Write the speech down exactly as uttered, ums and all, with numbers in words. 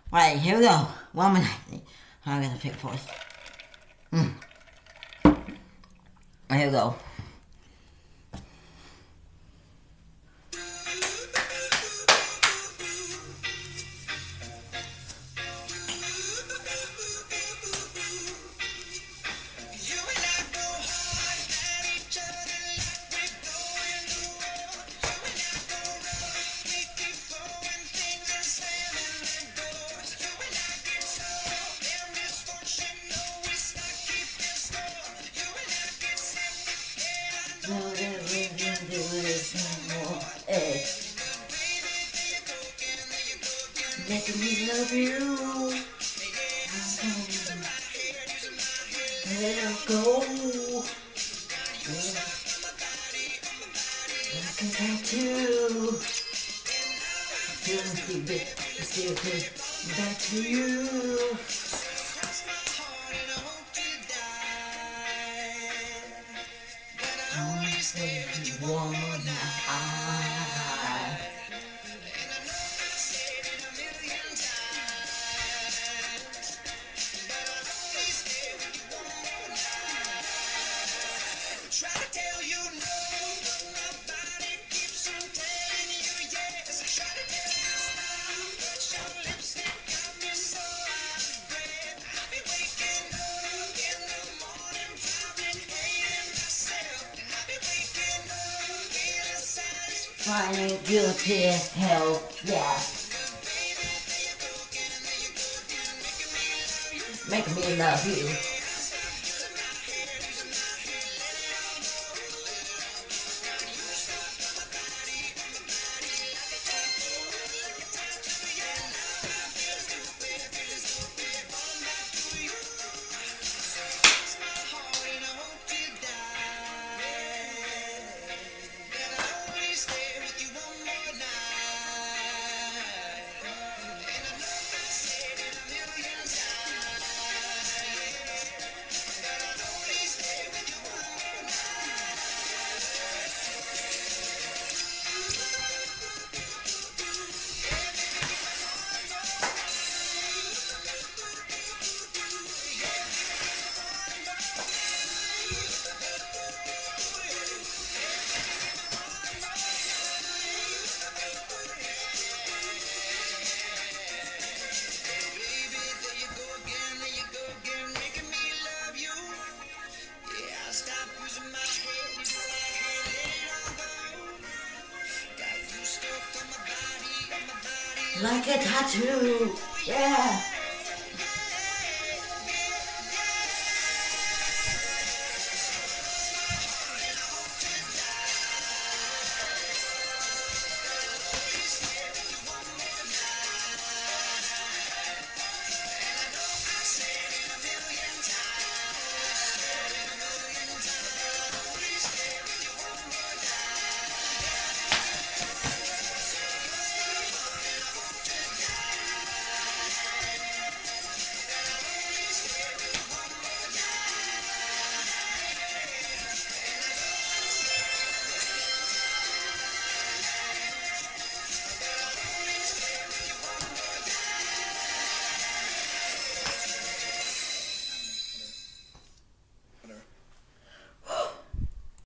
Alright, here we go. One minute. I'm gonna pick first. Mm. Here we go. Making me love you. Let go. I can touch you. Feeling deep, bit, still good. Back to you. I wanna stay with you one more night. Try to tell you no, but my body keeps on telling you yes. Try to tell you stop, but your lipstick got me so out of breath. I'll be waking up in the morning, probably hating myself. And I'll be waking up feeling satisfied and guilty as hell, yeah. Making me love you. Like a tattoo, yeah.